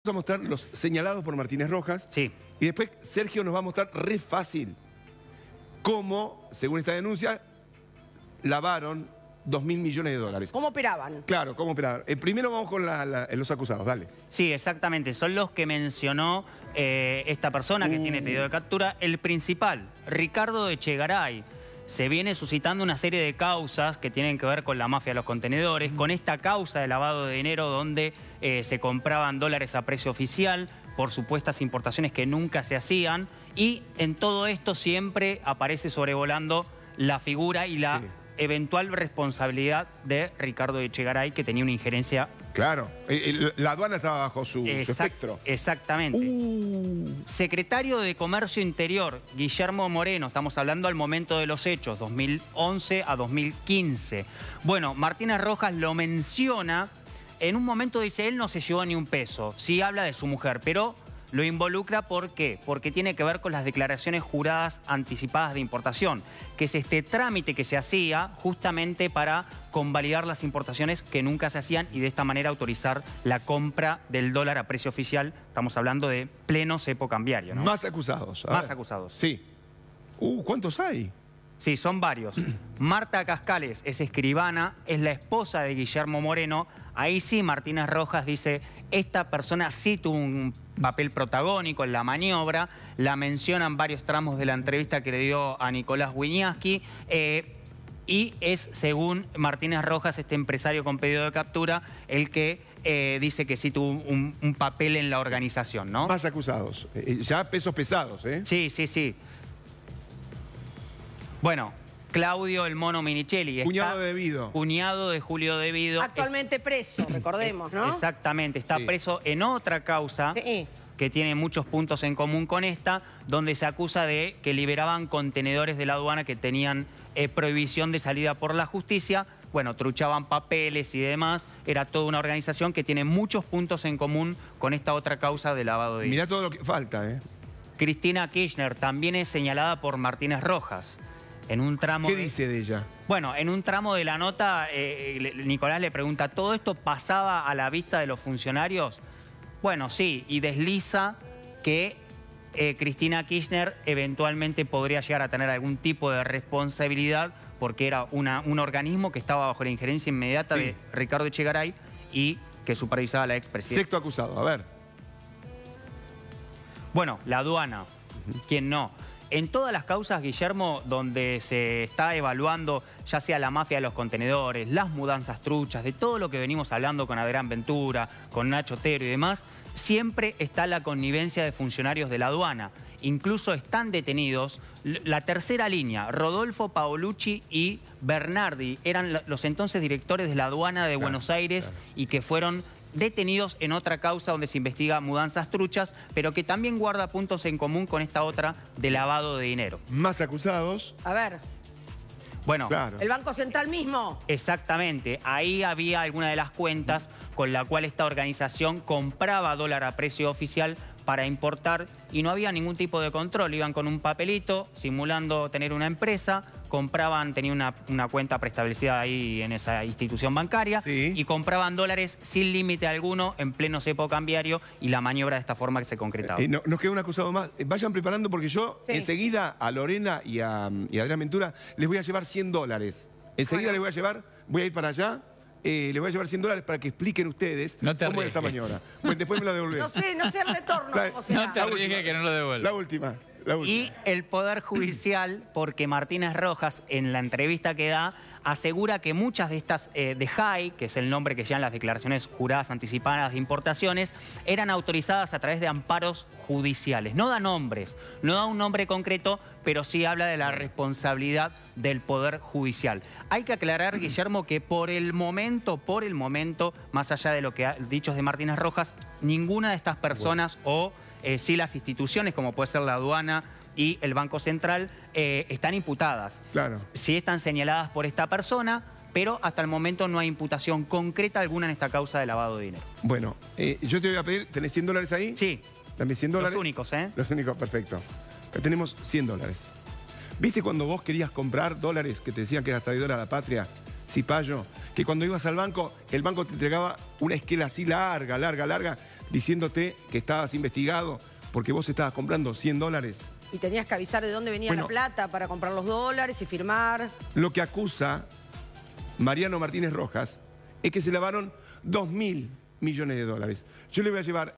a mostrar los señalados por Martínez Rojas. Sí. Y después Sergio nos va a mostrar re fácil cómo, según esta denuncia, lavaron 2.000 millones de dólares. ¿Cómo operaban? Claro, cómo operaban. Primero vamos con los acusados, dale. Sí, exactamente. Son los que mencionó esta persona que tiene pedido de captura. El principal, Ricardo Echegaray. Se viene suscitando una serie de causas que tienen que ver con la mafia de los contenedores, con esta causa de lavado de dinero donde se compraban dólares a precio oficial por supuestas importaciones que nunca se hacían. Y en todo esto siempre aparece sobrevolando la figura y la eventual responsabilidad de Ricardo Echegaray, que tenía una injerencia. Claro, la aduana estaba bajo su espectro. Exactamente. Secretario de Comercio Interior, Guillermo Moreno, estamos hablando al momento de los hechos, 2011 a 2015. Bueno, Martínez Rojas lo menciona, en un momento dice, él no se llevó ni un peso, sí habla de su mujer, pero lo involucra, ¿por qué? Porque tiene que ver con las declaraciones juradas anticipadas de importación, que es este trámite que se hacía justamente para convalidar las importaciones que nunca se hacían y de esta manera autorizar la compra del dólar a precio oficial. Estamos hablando de pleno cepo cambiario, ¿no? Más acusados. Más acusados. Sí. ¿Cuántos hay? Sí, son varios. Marta Cascales es escribana, es la esposa de Guillermo Moreno. Ahí sí Martínez Rojas dice, esta persona sí tuvo un papel protagónico en la maniobra. La mencionan varios tramos de la entrevista que le dio a Nicolás Wiñaski. Y es, según Martínez Rojas, este empresario con pedido de captura, el que dice que sí tuvo un papel en la organización, ¿no? Más acusados. Ya pesos pesados, ¿eh? Sí, sí, sí. Bueno, Claudio el Mono Minichelli. Cuñado de Devido. Cuñado de Julio Devido. Actualmente preso, recordemos, ¿no? Exactamente, está preso en otra causa que tiene muchos puntos en común con esta, donde se acusa de que liberaban contenedores de la aduana que tenían prohibición de salida por la justicia. Bueno, truchaban papeles y demás. Era toda una organización que tiene muchos puntos en común con esta otra causa de lavado de dinero. Mirá todo lo que falta, ¿eh? Cristina Kirchner también es señalada por Martínez Rojas. En un tramo ¿Qué dice de ella? Bueno, en un tramo de la nota, Nicolás le pregunta, ¿todo esto pasaba a la vista de los funcionarios? Bueno, sí, y desliza que Cristina Kirchner eventualmente podría llegar a tener algún tipo de responsabilidad porque era un organismo que estaba bajo la injerencia inmediata de Ricardo Echegaray y que supervisaba a la expresidenta. Sexto acusado, a ver. Bueno, la aduana, ¿quién no? En todas las causas, Guillermo, donde se está evaluando ya sea la mafia de los contenedores, las mudanzas truchas, de todo lo que venimos hablando con Adrián Ventura, con Nacho Otero y demás, siempre está la connivencia de funcionarios de la aduana. Incluso están detenidos la tercera línea, Rodolfo Paolucci y Bernardi, eran los entonces directores de la aduana de Buenos Aires y que fueron detenidos en otra causa donde se investiga mudanzas truchas, pero que también guarda puntos en común con esta otra de lavado de dinero. Más acusados. A ver. Bueno, ¿el Banco Central mismo? Exactamente. Ahí había alguna de las cuentas con la cual esta organización compraba dólar a precio oficial para importar y no había ningún tipo de control. Iban con un papelito simulando tener una empresa, compraban, tenían una cuenta preestablecida ahí en esa institución bancaria y compraban dólares sin límite alguno en pleno cepo cambiario y la maniobra de esta forma que se concretaba. Nos queda un acusado más. Vayan preparando porque yo enseguida a Lorena y a Adrián Ventura les voy a llevar $100. Enseguida les voy a llevar, voy a ir para allá. Les voy a llevar $100 para que expliquen ustedes cómo es esta maniobra. Bueno, después me lo devolvés. No sé el retorno. No te arriesgues que no lo devuelva. La última. Y el Poder Judicial, porque Martínez Rojas, en la entrevista que da, asegura que muchas de estas de JAI, que es el nombre que llevan las declaraciones juradas anticipadas de importaciones, eran autorizadas a través de amparos judiciales. No da nombres, no da un nombre concreto, pero sí habla de la responsabilidad del Poder Judicial. Hay que aclarar, Guillermo, que por el momento, más allá de lo que ha dicho de Martínez Rojas, ninguna de estas personas sí las instituciones, como puede ser la aduana y el Banco Central, están imputadas. Claro. Sí están señaladas por esta persona, pero hasta el momento no hay imputación concreta alguna en esta causa de lavado de dinero. Bueno, yo te voy a pedir, ¿tenés $100 ahí? Sí. Dame $100. Los únicos, ¿eh? Los únicos, perfecto. Acá tenemos $100. ¿Viste cuando vos querías comprar dólares que te decían que eras traidor a la patria? Cipayo, que cuando ibas al banco, el banco te entregaba una esquela así larga, diciéndote que estabas investigado porque vos estabas comprando $100. Y tenías que avisar de dónde venía Bueno. la plata para comprar los dólares y firmar. Lo que acusa Mariano Martínez Rojas es que se lavaron $2.000 millones. Yo le voy a llevar